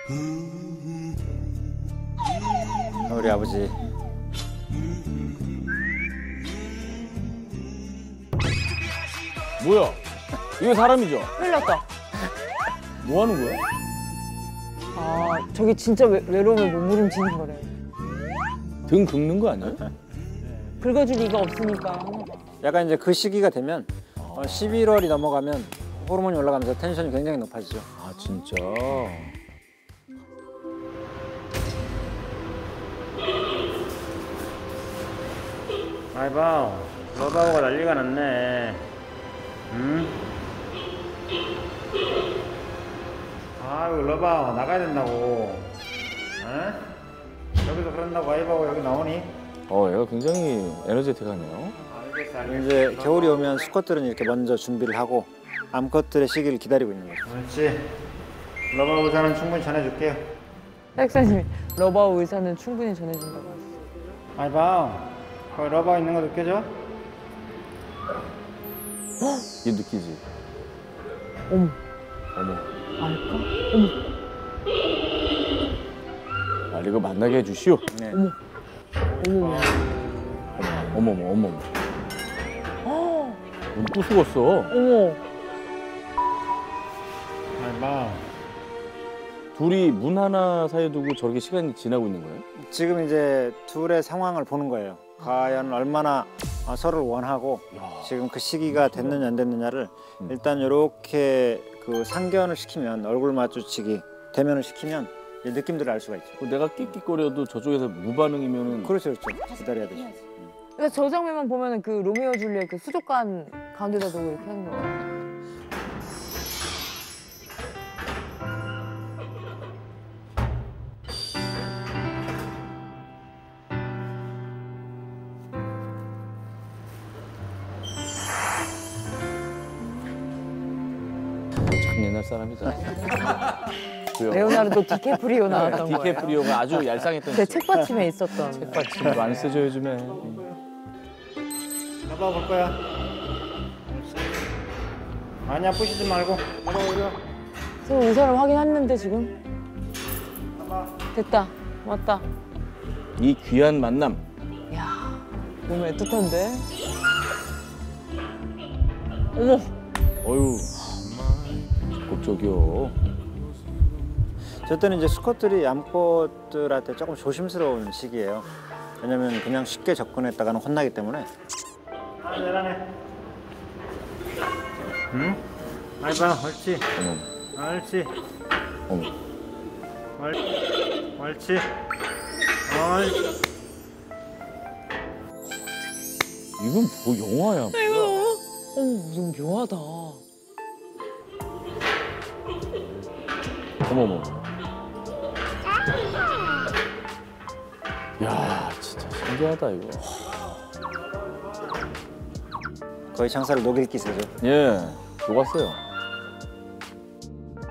우리 아버지. 뭐야? 이거 사람이죠? 흘렸다. 뭐 하는 거야? 아, 저게 진짜 외로움을 몸부림치는 거래. 등 긁는 거 아니야? 긁어줄 이가 없으니까. 약간 이제 그 시기가 되면 11월이 넘어가면 호르몬이 올라가면서 텐션이 굉장히 높아지죠. 아 진짜. 아이봐, 러바오가 난리가 났네. 응? 아이고, 러바오 나가야 된다고. 어? 여기서 그런다고 아이바오 여기 나오니? 얘가 굉장히 에너제틱하네요. 이제 겨울이 오면 수컷들은 이렇게 먼저 준비를 하고 암컷들의 시기를 기다리고 있는 거죠. 그렇지. 러바오 의사는 충분히 전해줄게요. 백사님이 러바오 의사는 충분히 전해준다고 하셨어요. 아이바오, 거기 러바오 있는 거 느껴져? 이 느끼지? 어머, 어머. 알까? 아 이거 만나게 해주시오. 네. 어머, 어머. 어머머 어머머. 눈 부수었어. 어머. 아이바오. 둘이 문 하나 사이에 두고 저렇게 시간이 지나고 있는 거예요? 지금 이제 둘의 상황을 보는 거예요. 과연 얼마나 서로를 원하고 지금 그 시기가 됐느냐 안 됐느냐를 일단 이렇게 그 상견을 시키면 얼굴 마주치기 대면을 시키면 이 느낌들을 알 수가 있죠. 내가 끽끽거려도 저쪽에서 무반응이면은 그렇죠, 그렇죠. 기다려야 되죠. 그래서 저 장면만 보면은 그 로미오 줄리엣 그 수족관 가운데다 두고 이렇게 하는 거예요. 참 옛날 사람이다. 레오나르도 디캐프리오 나왔던 거예요. 디캐프리오가 아주 얄쌍했던 제 책받침에 있었던. 책받침 많이 쓰죠 요즘에. 봐봐 볼 거야. 아니야, 부시지 말고. 봐봐 오려. 서로 의사를 확인했는데 지금. 됐다. 왔다. 이 귀한 만남. 야, 너무 애틋한데? 어머. 어휴. 적극적이요. 저 때는 이제 수컷들이 암컷들한테 조금 조심스러운 시기예요. 왜냐면 그냥 쉽게 접근했다가는 혼나기 때문에. 아, 잘하네. 응? 아이봐, 옳지. 어머. 옳지. 어머. 옳지. 옳지. 이건 뭐 영화야? 너무 묘하다. 어머머. 야, 진짜 신기하다 이거. 거의 장사를 녹일 기세죠. 예, 녹았어요.